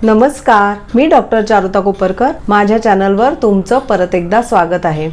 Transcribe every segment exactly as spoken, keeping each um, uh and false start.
नमस्कार, मी डॉक्टर चारुता कोपरकर. माझ्या चॅनलवर तुमचं परत एकदा स्वागत आहे.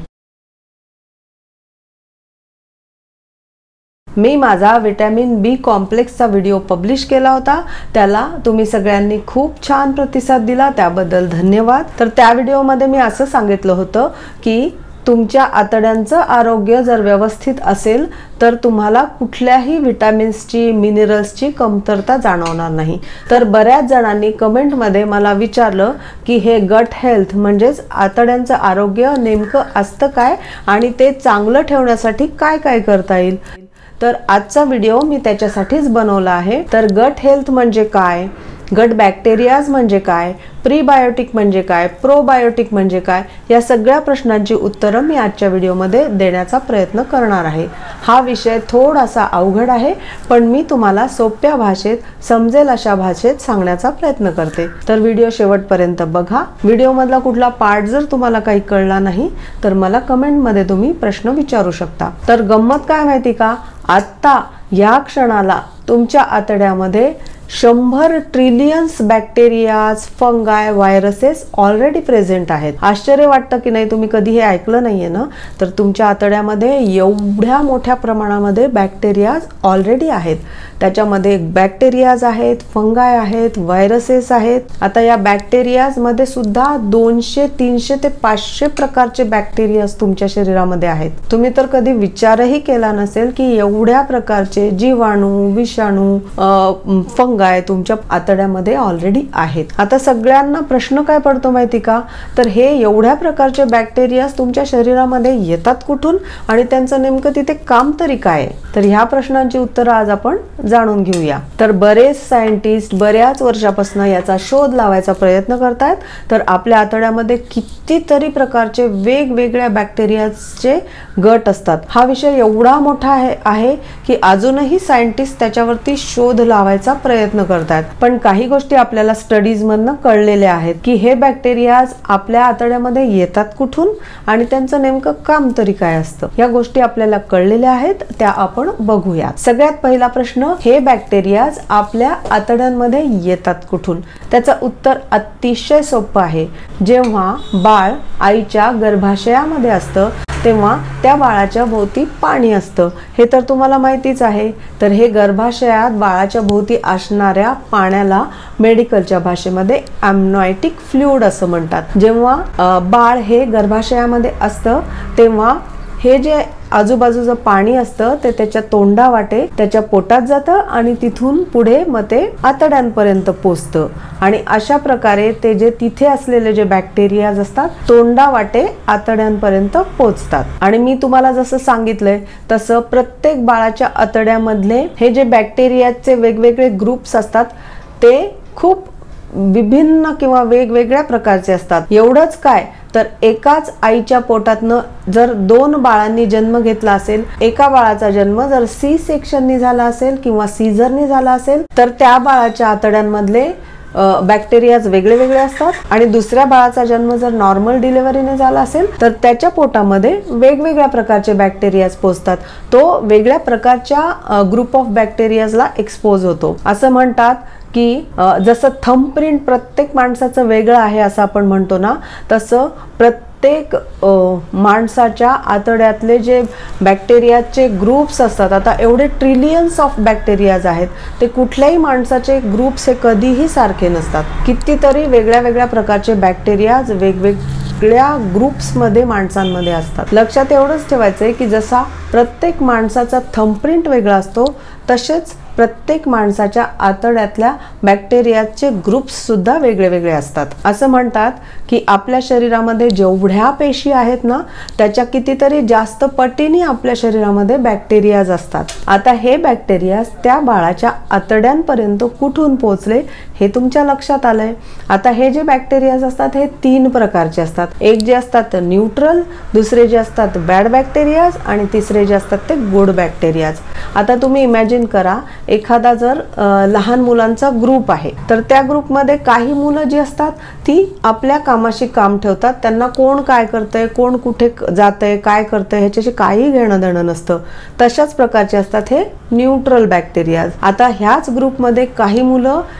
मी माझा विटॅमिन बी कॉम्प्लेक्सचा व्हिडिओ पब्लिश केला होता. त्याला तुम्ही सगळ्यांनी खूप छान प्रतिसाद दिला, त्याबद्दल धन्यवाद. तर त्या व्हिडिओमध्ये मी असं सांगितलं होतं की तुमच्या आतड्यांचं आरोग्य जर व्यवस्थित असेल तर तुम्हाला कुठल्याही विटॅमिन्सची मिनरल्सची कमतरता जाणवणार नाही. तर बऱ्याच जणांनी कमेंटमध्ये मला विचारलं की हे गट हेल्थ म्हणजेच आतड्यांचं आरोग्य नेमकं असतं काय आणि ते चांगलं ठेवण्यासाठी काय काय करता येईल. तर आजचा व्हिडिओ मी त्याच्यासाठीच बनवला आहे. तर गट हेल्थ म्हणजे काय, गट बॅक्टेरियाज म्हणजे काय, प्रीबायोटिक म्हणजे काय, प्रोबायोटिक म्हणजे काय, या सगळ्या प्रश्नांची उत्तरं मी आजच्या व्हिडिओमध्ये देण्याचा प्रयत्न करणार आहे. हा विषय थोडासा अवघड आहे, पण मी तुम्हाला सोप्या भाषेत समजेल अशा भाषेत सांगण्याचा प्रयत्न करते. तर व्हिडिओ शेवटपर्यंत बघा. व्हिडिओमधला कुठला पार्ट जर तुम्हाला काही कळला नाही तर मला कमेंटमध्ये तुम्ही प्रश्न विचारू शकता. तर गंमत काय माहिती का, आत्ता या क्षणाला तुमच्या आतड्यामध्ये शंभर trillions bacterias, fungi, viruses already present आहेत. आश्चर्य वाटतं की नाही, तुम्ही कधी हे ऐकलं नाहीये ना. तर तुमच्या आतड्यामध्ये एवढ्या मोठ्या प्रमाणामध्ये बॅक्टेरियाज ऑलरेडी आहेत. त्याच्यामध्ये बॅक्टेरियाज आहेत, फंगाय आहेत, व्हायरसेस आहेत. आता या बॅक्टेरियाजमध्ये सुद्धा दोनशे तीनशे ते पाचशे प्रकारचे बॅक्टेरियाज तुमच्या शरीरामध्ये आहेत. तुम्ही तर कधी विचारही केला नसेल की एवढ्या प्रकारचे जीवाणू, विषाणू, फंग काय तुमच्या आतड्यामध्ये ऑलरेडी आहेत. आता सगळ्यांना प्रश्न काय पडतो माहिती का, तर हे एवढ्या प्रकारचे बॅक्टेरियाज तुमच्या शरीरामध्ये येतात कुठून आणि त्यांचं नेमकं तिथे काम तरी काय. तर ह्या प्रश्नांची उत्तरं आज आपण जाणून घेऊया. तर बरेच सायंटिस्ट बऱ्याच वर्षापासून याचा शोध लावायचा प्रयत्न करतात. तर आपल्या आतड्यामध्ये कितीतरी प्रकारचे वेगवेगळ्या बॅक्टेरियाचे गट असतात. हा विषय एवढा मोठा आहे, आहे की अजूनही सायंटिस्ट त्याच्यावरती शोध लावायचा प्रयत्न करतात. पण काही गोष्टी आपल्याला स्टडीज मधनं कळलेल्या आहेत की हे बॅक्टेरियाज आपल्या आतड्यामध्ये येतात कुठून आणि त्यांचं नेमकं काम तरी काय असतं. या गोष्टी आपल्याला कळलेल्या आहेत, त्या आपण बघूया. सगळ्यात पहिला प्रश्न, हे बॅक्टेरियाज आपल्या आतड्यांमध्ये येतात कुठून. त्याचं उत्तर अतिशय सोपं आहे. जेव्हा बाळ आईच्या गर्भाशयामध्ये असतं तेव्हा त्या बाळाच्या भोवती पाणी असतं. हे तर तुम्हाला माहितीच आहे. तर हे गर्भाशयात बाळाच्या भोवती असणाऱ्या पाण्याला मेडिकलच्या भाषेमध्ये एम्नायटिक फ्लुइड असं म्हणतात. जेव्हा बाळ हे गर्भाशयामध्ये असतं तेव्हा हे जे आजूबाजूचं पाणी असतं ते त्याच्या तोंडावाटे त्याच्या पोटात जातं आणि तिथून पुढे मग ते आतड्यांपर्यंत पोचतं. आणि अशा प्रकारे ते जे तिथे असलेले जे बॅक्टेरियाज असतात तोंडावाटे आतड्यांपर्यंत पोचतात. आणि मी तुम्हाला जसं सांगितलंय तसं प्रत्येक बाळाच्या आतड्यामधले हे जे बॅक्टेरियाचे वेगवेगळे ग्रुप्स असतात ते खूप विभिन्न किंवा वेगवेगळ्या प्रकारचे असतात. एवढंच काय, तर एकाच आईच्या पोटातनं जर दोन बाळांनी जन्म घेतला असेल, एका बाळाचा जन्म जर सी सेक्शननी झाला असेल किंवा सीझरनी झाला असेल तर त्या बाळाच्या आतड्यांमधले बॅक्टेरियाज वेगळे वेगळे असतात. आणि दुसऱ्या बाळाचा जन्म जर नॉर्मल डिलिव्हरीने झाला असेल तर त्याच्या पोटामध्ये वेगवेगळ्या प्रकारचे बॅक्टेरियाज पोचतात. तो वेगळ्या प्रकारच्या ग्रुप ऑफ बॅक्टेरियाजला एक्सपोज होतो. असं म्हणतात की जसं थंबप्रिंट प्रत्येक माणसाचं वेगळं आहे असं आपण म्हणतो ना, तसं प्रत्येक माणसाच्या आतड्यातले जे बॅक्टेरियाचे ग्रुप्स असतात, आता एवढे ट्रिलियन्स ऑफ बॅक्टेरियाज आहेत, ते कुठल्याही माणसाचे ग्रुप्स हे कधीही सारखे नसतात. कितीतरी वेगळ्या वेगळ्या प्रकारचे बॅक्टेरियाज वेगवेगळ्या ग्रुप्समध्ये माणसांमध्ये असतात. लक्षात एवढंच ठेवायचंय की जसा प्रत्येक माणसाचा थंबप्रिंट वेगळा असतो तसेच प्रत्येक माणसाच्या आतड्यातल्या बॅक्टेरियाचे ग्रुप्स सुद्धा वेगळे वेगळे असतात. असं म्हणतात की आपल्या शरीरामध्ये जेवढ्या पेशी आहेत ना त्याच्या कितीतरी जास्त पटीने आपल्या शरीरामध्ये बॅक्टेरियाज असतात. आता हे बॅक्टेरियाज त्या बाळाच्या आतड्यांपर्यंत कुठून पोहोचले हे तुमच्या लक्षात आलंय. आता हे जे बॅक्टेरियाज असतात हे तीन प्रकारचे असतात. एक जे असतात न्यूट्रल, दुसरे जे असतात बॅड बॅक्टेरियाज आणि तिसरे जे असतात ते गुड बॅक्टेरियाज. आता तुम्ही इमॅजिन करा, एखादा जर लहान मुलांचा ग्रुप आहे तर त्या ग्रुपमध्ये काही मुलं जी असतात ती आपल्या कामाशी काम ठेवतात. त्यांना कोण काय करतंय, कोण कुठे जातंय, काय करतंय ह्याच्याशी काही घेणं देणं नसतं. तशाच प्रकारचे असतात हे न्यूट्रल बॅक्टेरियाज. आता ह्याच ग्रुपमध्ये काही मुलं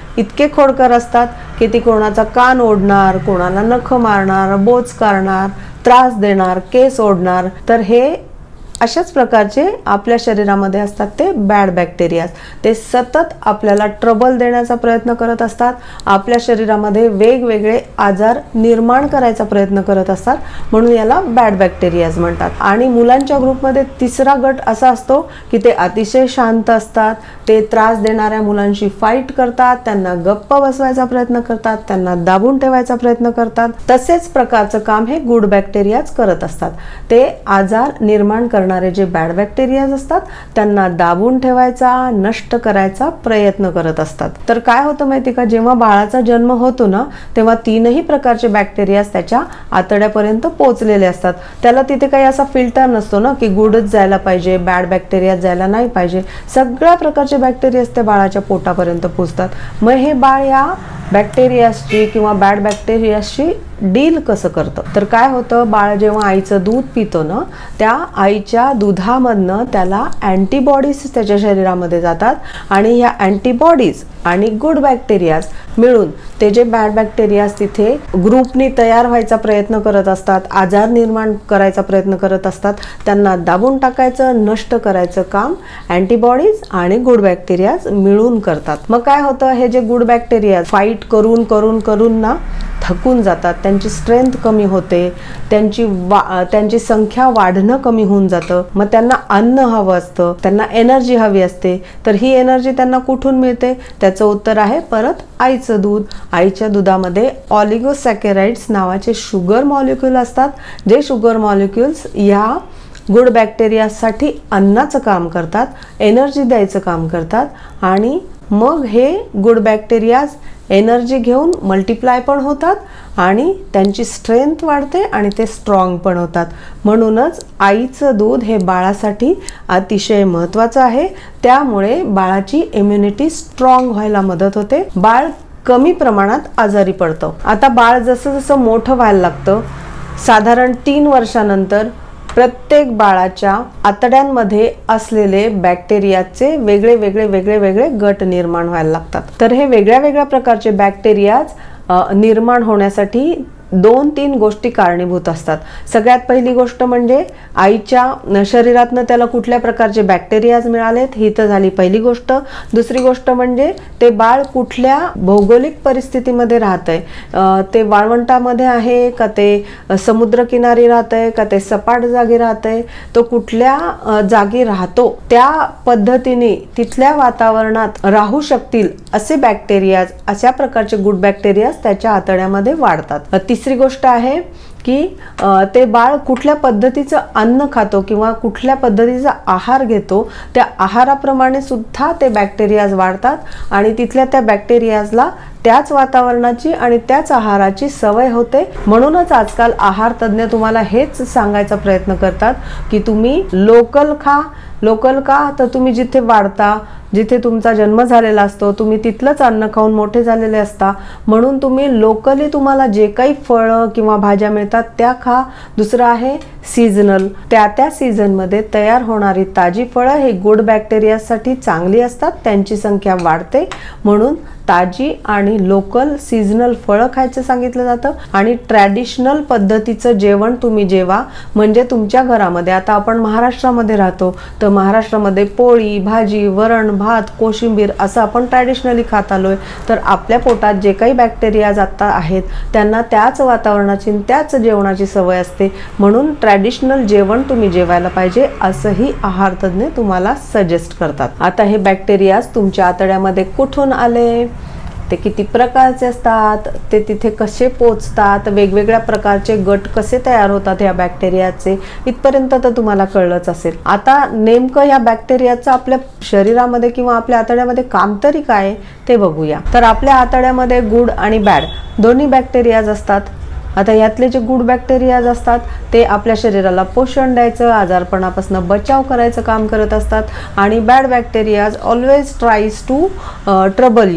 इतके खोडकर असतात की ती कोणाचा कान ओढणार, कोणाला नख मारणार, बोच काढणार, त्रास देणार, केस ओढणार. तर हे अशाच प्रकारचे आपल्या शरीरामध्ये असतात ते बॅड बॅक्टेरिया. ते सतत आपल्याला ट्रबल देण्याचा प्रयत्न करत असतात, आपल्या शरीरामध्ये वेगवेगळे आजार निर्माण करायचा प्रयत्न करत असतात, म्हणून याला बॅड बॅक्टेरियाज म्हणतात. आणि मुलांच्या ग्रुपमध्ये तिसरा गट असा असतो की ते अतिशय शांत असतात, ते त्रास देणाऱ्या मुलांशी फाईट करतात, त्यांना गप्प बसवायचा प्रयत्न करतात, त्यांना दाबून ठेवायचा प्रयत्न करतात. तसेच प्रकारचं काम हे गुड बॅक्टेरियाज करत असतात. ते आजार निर्माण करणारे जे बॅड बॅक्टेरियाज असतात त्यांना दाबून ठेवायचा, नष्ट करायचा प्रयत्न करत असतात. तर काय होतं माहिती का, जेव्हा बाळाचा जन्म होतो ना तेव्हा तीनही प्रकारचे बॅक्टेरियाज त्याच्या आतड्यापर्यंत पोहोचलेले असतात. त्याला तिथे काही असा फिल्टर नसतो ना की गुडच जायला पाहिजे, बॅड बॅक्टेरियाज जायला नाही पाहिजे. सगळ्या प्रकारचे बॅक्टेरियाज त्या बाळाच्या पोटापर्यंत पोहोचतात. मग हे बाळ या बॅक्टेरियाशी किंवा बॅड बॅक्टेरियाशी डील कसं करतं, तर काय होतं, बाळ जेव्हा आईचं दूध पितो ना त्या आईच्या दुधामधनं त्याला अँटीबॉडीज त्याच्या शरीरामध्ये जातात आणि ह्या अँटीबॉडीज आणि गुड बॅक्टेरियाज मिळून ते जे बॅड बॅक्टेरियाज तिथे ग्रुपनी तयार व्हायचा प्रयत्न करत असतात, आजार निर्माण करायचा प्रयत्न करत असतात, त्यांना दाबून टाकायचं, नष्ट करायचं काम अँटीबॉडीज आणि गुड बॅक्टेरियाज मिळून करतात. मग काय होतं, हे जे गुड बॅक्टेरियाज फाईट करून करून करून ना थकून जातात, त्यांची स्ट्रेंथ कमी होते, त्यांची वा त्यांची संख्या वाढणं कमी होऊन जातं. मग त्यांना अन्न हवं असतं, त्यांना एनर्जी हवी असते. तर ही एनर्जी त्यांना कुठून मिळते, त्याचं उत्तर आहे परत आईचं दूध. आईच्या दुधामध्ये ऑलिगोसॅकराइड्स नावाचे शुगर मॉलिक्यूल असतात, जे शुगर मॉलिक्यूल्स ह्या गुड बॅक्टेरियासाठी अन्नाचं काम करतात, एनर्जी द्यायचं काम करतात आणि मग हे गुड बॅक्टेरियाज एनर्जी घेऊन मल्टिप्लाय पण होतात आणि त्यांची स्ट्रेंथ वाढते आणि ते स्ट्रॉंग पण होतात. म्हणूनच आईचं दूध हे बाळासाठी अतिशय महत्त्वाचं आहे. त्यामुळे बाळाची इम्युनिटी स्ट्रॉंग व्हायला मदत होते, बाळ कमी प्रमाणात आजारी पडतं. आता बाळ जसं जसं मोठं व्हायला लागतं, साधारण तीन वर्षानंतर प्रत्येक बाळाच्या आतड्यांमध्ये असलेले बॅक्टेरियाचे वेगळे वेगळे वेगळे वेगळे गट निर्माण व्हायला लागतात. तर हे वेगळ्या वेगळ्या प्रकारचे बॅक्टेरियाज निर्माण होण्यासाठी दोन तीन गोष्टी कारणीभूत असतात. सगळ्यात पहिली गोष्ट म्हणजे आईच्या शरीरातनं त्याला कुठल्या प्रकारचे बॅक्टेरियाज मिळालेत, ही तर झाली पहिली गोष्ट. दुसरी गोष्ट म्हणजे ते बाळ कुठल्या भौगोलिक परिस्थितीमध्ये राहतंय, ते वाळवंटामध्ये आहे का, ते समुद्रकिनारी राहतंय का, ते सपाट जागी राहतंय, तो कुठल्या जागी राहतो त्या पद्धतीने तिथल्या वातावरणात राहू शकतील असे बॅक्टेरियाज, अशा प्रकारचे गुड बॅक्टेरियाज त्याच्या आतड्यामध्ये वाढतात. तिसरी गोष्ट आहे की ते बाळ कुठल्या पद्धतीचं अन्न खातो किंवा कुठल्या पद्धतीचा आहार घेतो, त्या आहाराप्रमाणे सुद्धा ते बॅक्टेरियाज वाढतात आणि तिथल्या त्या बॅक्टेरियाजला त्याच वातावरणाची आणि त्याच आहाराची सवय होते. म्हणूनच आजकाल आहार तज्ज्ञ तुम्हाला हेच सांगायचा प्रयत्न करतात की तुम्ही लोकल खा. लोकल का, तर तुम्ही जिथे वाढता, जिथे तुमचा जन्म झालेला असतो, तुम्ही तिथलंच अन्न खाऊन मोठे झालेले असता, म्हणून तुम्ही लोकली तुम्हाला जे काही फळं किंवा भाज्या मिळतात त्या खा. दुसरं आहे सीझनल, त्या त्या सीझनमध्ये तयार होणारी ताजी फळं हे गुड बॅक्टेरियासाठी चांगली असतात, त्यांची संख्या वाढते, म्हणून ताजी आणि लोकल सीझनल फळं खायचं सांगितलं जातं. आणि ट्रॅडिशनल पद्धतीचं जेवण तुम्ही जेवा, म्हणजे तुमच्या घरामध्ये, आता आपण महाराष्ट्रामध्ये राहतो तर महाराष्ट्रामध्ये पोळी भाजी वरण भात कोशिंबीर असं आपण ट्रॅडिशनली खात आलोय, तर आपल्या पोटात जे काही बॅक्टेरियाज आता आहेत त्यांना त्याच वातावरणाची त्याच जेवणाची सवय असते, म्हणून ट्रॅडिशनल जेवण तुम्ही जेवायला पाहिजे असंही आहार तज्ज्ञ तुम्हाला सजेस्ट करतात. आता हे बॅक्टेरियाज तुमच्या आतड्यामध्ये कुठून आले, ते किती प्रकारचे असतात, ते तिथे कसे पोचतात, वेगवेगळ्या प्रकारचे गट कसे तयार होतात या बॅक्टेरियाचे, इथपर्यंत तर तुम्हाला कळलंच असेल. आता नेमकं या बॅक्टेरियाचं आपल्या शरीरामध्ये किंवा आपल्या आतड्यामध्ये काम तरी काय ते बघूया. तर आपल्या आतड्यामध्ये गुड आणि बॅड दोन्ही बॅक्टेरियाज असतात. आता यातले जे गुड बॅक्टेरियाज असतात ते आपल्या शरीराला पोषण द्यायचं, आजारपणापासून बचाव करायचं काम करत असतात आणि bad bacterias always tries to trouble you,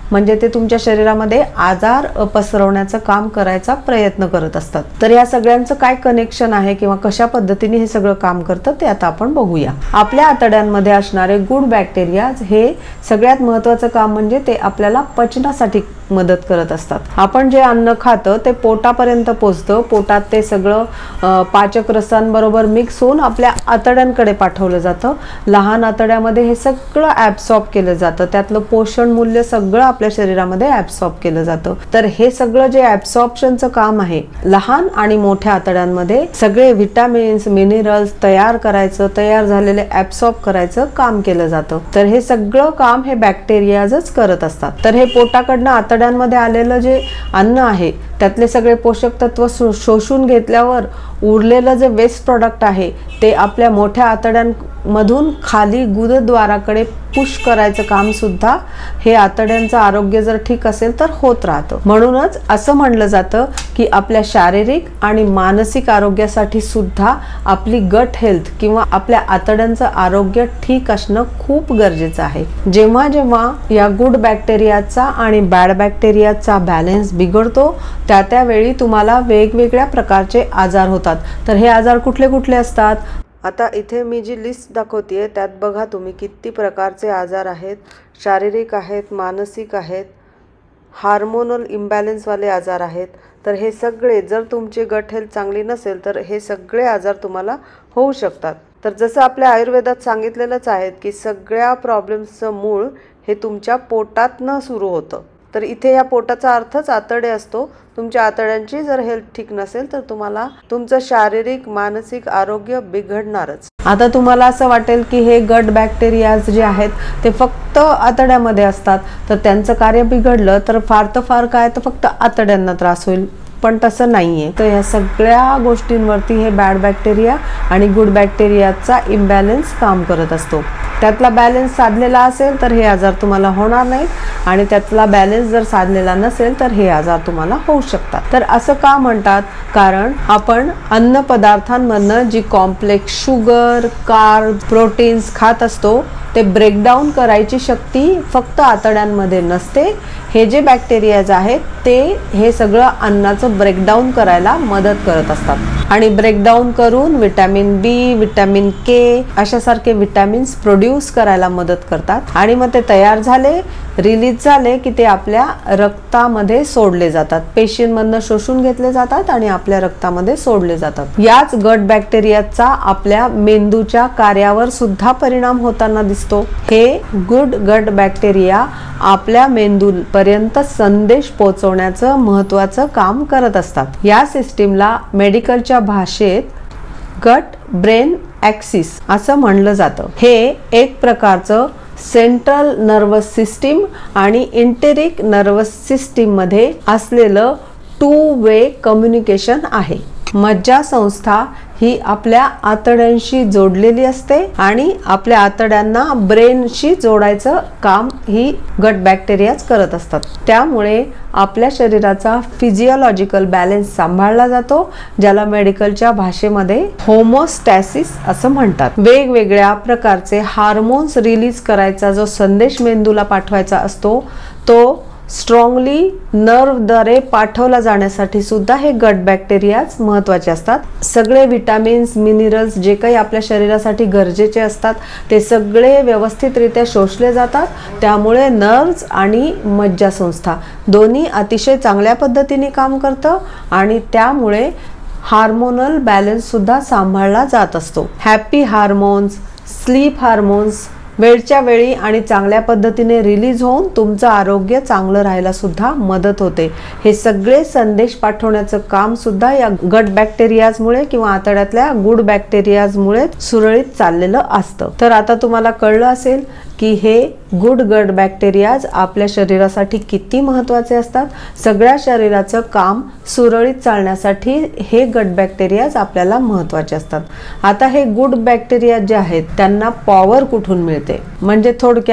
म्हणजे ते तुमच्या शरीरामध्ये आजार पसरवण्याचं काम करायचा प्रयत्न करत असतात. तर या सगळ्यांचं काय कनेक्शन आहे किंवा कशा पद्धतीने हे सगळं काम करतं ते आता आपण बघूया. आपल्या आतड्यांमध्ये असणारे गुड बॅक्टेरिया हे सगळ्यात महत्त्वाचं काम म्हणजे ते आपल्याला पचनासाठी मदत करत असतात. आपण जे अन्न खातं ते पोटापर्यंत पोचतं. पोटात ते सगळं पाचक रसांबरोबर मिक्स होऊन आपल्या आतड्यांकडे पाठवलं जातं. लहान आतड्यामध्ये हे सगळं ॲब्सॉर्ब केलं जातं. त्यातलं पोषण मूल्य सगळं आपल्या शरीरामध्ये ॲब्सॉर्ब केलं जातं. तर हे सगळं जे ॲब्सॉर्प्शनचं काम आहे लहान आणि मोठ्या आतड्यांमध्ये सगळे व्हिटॅमिन्स मिनरल्स तयार करायचं, तयार झालेले ॲब्सॉर्ब करायचं काम केलं जातं. तर हे सगळं काम हे बॅक्टेरियाजच करत असतात. तर हे पोटाकडनं आतड्यांमध्ये आलेलं जे अन्न आहे त्यातले सगळे पोषक तत्व शोषून घेतल्यावर उरलेलं जे वेस्ट प्रॉडक्ट आहे ते आपल्या मोठ्या आतड्यांमधून खाली गुदद्वाराकडे पुश करायचं काम सुद्धा हे आतड्यांचं आरोग्य जर ठीक असेल तर होत राहतं. म्हणूनच असं म्हणलं जातं की आपल्या शारीरिक आणि मानसिक आरोग्यासाठी सुद्धा आपली गट हेल्थ किंवा आपल्या आतड्यांचं आरोग्य ठीक असणं खूप गरजेचं आहे. जेव्हा जेव्हा या गुड बॅक्टेरियाचा आणि बॅड बॅक्टेरियाचा बॅलन्स बिघडतो त्या त्यावेळी तुम्हाला वेगवेगळ्या प्रकारचे आजार होतात. तर हे आजार कुठले कुठले असतात? आता इथे मी जी लिस्ट दाखवतेय त्यात बघा तुम्ही किती प्रकारचे आजार आहेत. शारीरिक आहेत, मानसिक आहेत, हार्मोनल इम्बॅलन्सवाले आजार आहेत. तर हे सगळे जर तुमची गट हेल्थ चांगली नसेल तर हे सगळे आजार तुम्हाला होऊ शकतात. तर जसं आपल्या आयुर्वेदात सांगितलेलंच आहे की सगळ्या प्रॉब्लेम्सचं मूळ हे तुमच्या पोटातनं सुरू होतं. तर इथे या पोटाचा अर्थच आतडे असतो. तुमच्या आतड्यांची जर हेल्थ ठीक नसेल तर तुम्हाला तुमचं शारीरिक मानसिक आरोग्य बिघडणारच. आता तुम्हाला असं वाटेल की हे गट बॅक्टेरियाज जे आहेत ते फक्त आतड्यामध्ये असतात, तर त्यांचं कार्य बिघडलं तर फार तर फार काय तर फक्त आतड्यांना त्रास होईल. पण तसं नाहीये. तर या सगळ्या गोष्टींवरती हे बॅड बॅक्टेरिया आणि गुड बॅक्टेरियाचा इम्बॅलन्स काम करत असतो. त्यातला बॅलन्स साधलेला असेल तर हे आजार तुम्हाला होणार नाहीत आणि त्यातला बॅलन्स जर साधलेला नसेल तर हे आजार तुम्हाला होऊ शकतात. तर असं का म्हणतात? कारण आपण अन्न पदार्थांमधनं जी कॉम्प्लेक्स शुगर, कार्ब, प्रोटीन्स खात असतो ते ब्रेकडाऊन करायची शक्ती फक्त आतड्यांमध्ये नसते. हे जे बॅक्टेरियाज आहेत ते हे सगळं अन्नाचं ब्रेकडाऊन करायला मदत करत असतात आणि ब्रेकडाऊन करून विटॅमिन बी, विटॅमिन के अशासारखे विटॅमिन्स प्रोड्यूस करायला मदत करतात आणि मग ते तयार झाले, रिलीज झाले की ते आपल्या रक्तामध्ये सोडले जातात. पेशींमधनं शोषून घेतले जातात आणि आपल्या रक्तामध्ये सोडले जातात. याच गट बॅक्टेरियाचा आपल्या मेंदूच्या कार्यावर सुद्धा परिणाम होताना दिसतो. हे गुड गट बॅक्टेरिया आपल्या मेंदूपर्यंत संदेश पोहोचवण्याचं महत्त्वाचं काम करत असतात. या सिस्टीमला मेडिकलच्या भाषेत गट ब्रेन ॲक्सिस असं म्हणलं जातं. हे एक प्रकारचं सेंट्रल नर्वस सिस्टीम आणि इंटेरिक नर्वस सिस्टीम मध्ये असलेलं टू वे कम्युनिकेशन आहे. मज्जासंस्था ही आपल्या आतड्यांशी जोडलेली असते आणि आपल्या आतड्यांना ब्रेनशी जोडायचं काम ही गट बॅक्टेरियाच करत असतात. त्यामुळे आपल्या शरीराचा फिजिओलॉजिकल बॅलन्स सांभाळला जातो, ज्याला मेडिकलच्या भाषेमध्ये होमोस्टॅसिस असं म्हणतात. वेगवेगळ्या प्रकारचे हार्मोन्स रिलीज करायचा जो संदेश मेंदूला पाठवायचा असतो तो स्ट्रॉंगली नर्वद्वारे पाठवला जाण्यासाठी सुद्धा हे गट बॅक्टेरियाज महत्त्वाचे असतात. सगळे विटॅमिन्स, मिनरल्स जे काही आपल्या शरीरासाठी गरजेचे असतात ते सगळे व्यवस्थितरित्या शोषले जातात. त्यामुळे नर्व्स आणि मज्जासंस्था दोन्ही अतिशय चांगल्या पद्धतीने काम करतं आणि त्यामुळे हार्मोनल बॅलन्स सुद्धा सांभाळला जात असतो. हॅपी हार्मोन्स, स्लीप हार्मोन्स वेळच्या वेळी आणि चांगल्या पद्धतीने रिलीज होऊन तुमचं आरोग्य चांगलं राहायला सुद्धा मदत होते. हे सगळे संदेश पाठवण्याचं काम सुद्धा या गट बॅक्टेरियाजमुळे किंवा आतड्यातल्या गुड बॅक्टेरियाजमुळे सुरळीत चाललेलं असतं. तर आता तुम्हाला कळलं असेल की हे गुड गट बॅक्टेरियाज आपल्या शरीरासाठी किती महत्त्वाचे असतात. सगळ्या शरीराचं काम सुरळीत चालण्यासाठी हे गट बॅक्टेरियाज आपल्याला महत्त्वाचे असतात. आता हे गुड बॅक्टेरिया जे आहेत त्यांना पॉवर कुठून मिळते? म्हणजे थोडक्यात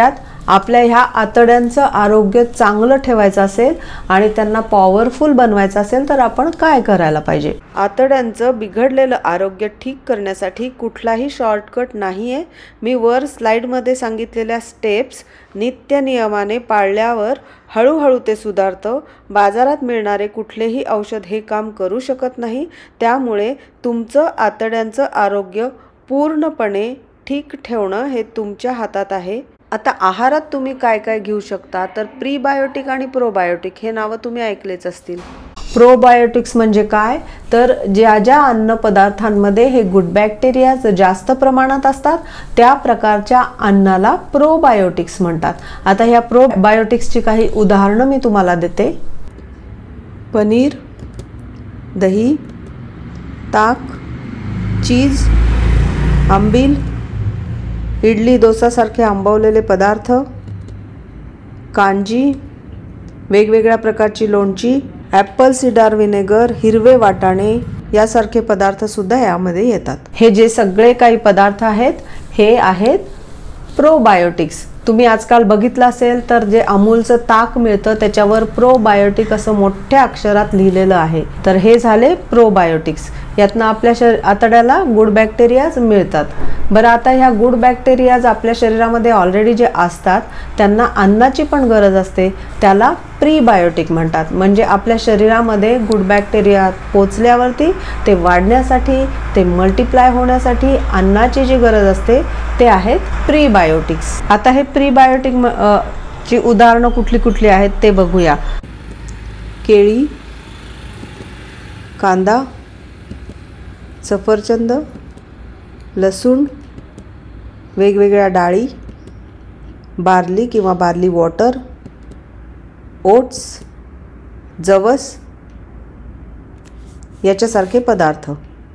आपल्या ह्या आतड्यांचं आरोग्य चांगलं ठेवायचं असेल आणि त्यांना पॉवरफुल बनवायचं असेल तर आपण काय करायला पाहिजे? आतड्यांचं बिघडलेलं आरोग्य ठीक करण्यासाठी कुठलाही शॉर्टकट नाही आहे. मी वर स्लाइडमध्ये सांगितलेल्या स्टेप्स नित्य नियमाने पाळल्यावर हळूहळू ते सुधारतं. बाजारात मिळणारे कुठलेही औषध हे काम करू शकत नाही. त्यामुळे तुमचं आतड्यांचं आरोग्य पूर्णपणे ठीक ठेवणं हे तुमच्या हातात आहे. आता आहारात तुम्ही काय काय घेऊ शकता तर प्रीबायोटिक आणि प्रोबायोटिक हे नावं तुम्ही ऐकलेच असतील. प्रोबायोटिक्स म्हणजे काय तर ज्या ज्या अन्न पदार्थांमध्ये हे गुड बॅक्टेरिया जास्त प्रमाणात असतात त्या प्रकारच्या अन्नाला प्रोबायोटिक्स म्हणतात. आता ह्या प्रोबायोटिक्सची काही उदाहरणं मी तुम्हाला देते. पनीर, दही, ताक, चीज, आंबील, इडली डोसासारखे आंबवलेले पदार्थ, कांजी, वेगवेगळ्या प्रकारची लोणची, ॲपल सिडार विनेगर, हिरवे वाटाणे यासारखे पदार्थ सुद्धा यामध्ये येतात. हे जे सगळे काही पदार्थ आहेत हे आहेत प्रोबायोटिक्स. तुम्ही आजकाल बघितलं असेल तर जे अमूलचं ताक मिळतं त्याच्यावर प्रोबायोटिक असं मोठ्या अक्षरात लिहिलेलं आहे. तर हे झाले प्रोबायोटिक्स. यातनं आपल्या शरीर आतड्याला गुड बॅक्टेरियाज मिळतात. बरं, आता ह्या गुड बॅक्टेरियाज आपल्या शरीरामध्ये ऑलरेडी जे असतात त्यांना अन्नाची पण गरज असते, त्याला प्रीबायोटिक म्हणतात. म्हणजे आपल्या शरीरामध्ये गुड बॅक्टेरिया पोचल्यावरती ते वाढण्यासाठी, ते मल्टिप्लाय होण्यासाठी अन्नाची जी गरज असते ते आहेत प्रीबायोटिक्स. आता हे प्रीबायोटिक ची उदाहरणं कुठली कुठली आहेत ते बघूया. केळी, कांदा, सफरचंद, लसूण, वेगवेगळ्या डाळी, बार्ली किंवा बार्ली वॉटर, ओट्स, जवस याच्यासारखे पदार्थ.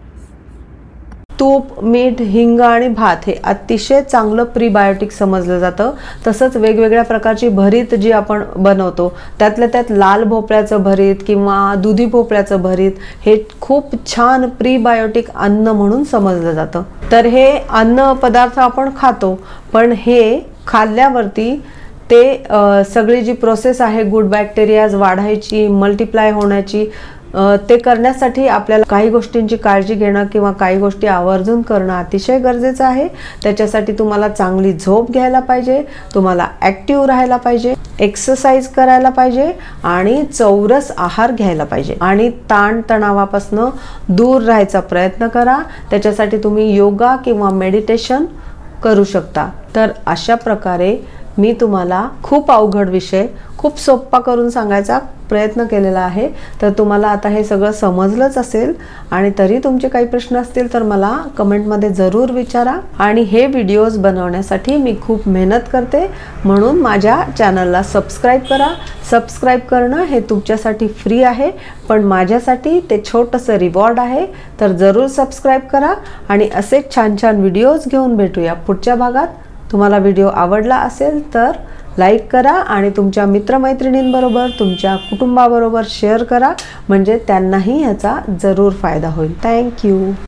तूप, मीठ, हिंग आणि भात हे अतिशय चांगलं प्रीबायोटिक समजलं जातं. तसंच वेगवेगळ्या प्रकारची भरीत जी आपण बनवतो त्यातल्या त्यात लाल भोपळ्याचं भरीत किंवा दुधी भोपळ्याचं भरीत हे खूप छान प्रीबायोटिक अन्न म्हणून समजलं जातं. तर हे अन्न पदार्थ आपण खातो, पण हे खाल्ल्यावरती ते सगळी जी प्रोसेस आहे गुड बॅक्टेरियाज वाढायची, मल्टिप्लाय होण्याची, ते करण्यासाठी आपल्याला काही गोष्टींची काळजी घेणं किंवा काही गोष्टी आवर्जून करणं अतिशय गरजेचं आहे. त्याच्यासाठी तुम्हाला चांगली झोप घ्यायला पाहिजे, तुम्हाला ॲक्टिव्ह राहायला पाहिजे, एक्सरसाइज करायला पाहिजे आणि चौरस आहार घ्यायला पाहिजे आणि ताणतणावापासून दूर राहायचा प्रयत्न करा. त्याच्यासाठी तुम्ही योगा किंवा मेडिटेशन करू शकता. तर अशा प्रकारे मी तुम्हाला खूप अवघड विषय खूप सोपा करून सांगायचा प्रयत्न केलेला आहे. तर तुम्हाला आता हे सगळं समजलंच असेल आणि तरी तुमचे काही प्रश्न असतील तर मला कमेंटमध्ये जरूर विचारा. आणि हे व्हिडिओज बनवण्यासाठी मी खूप मेहनत करते, म्हणून माझ्या चॅनलला सबस्क्राईब करा. सबस्क्राईब करणं हे तुमच्यासाठी फ्री आहे, पण माझ्यासाठी ते छोटंसं रिवॉर्ड आहे. तर जरूर सबस्क्राईब करा आणि असेच छान छान व्हिडिओज घेऊन भेटूया पुढच्या भागात. तुम्हाला व्हिडिओ आवडला असेल तर लाईक करा आणि तुमच्या मित्रमैत्रिणींबरोबर, तुमच्या कुटुंबाबरोबर शेअर करा, म्हणजे त्यांनाही ह्याचा जरूर फायदा होईल. थँक्यू.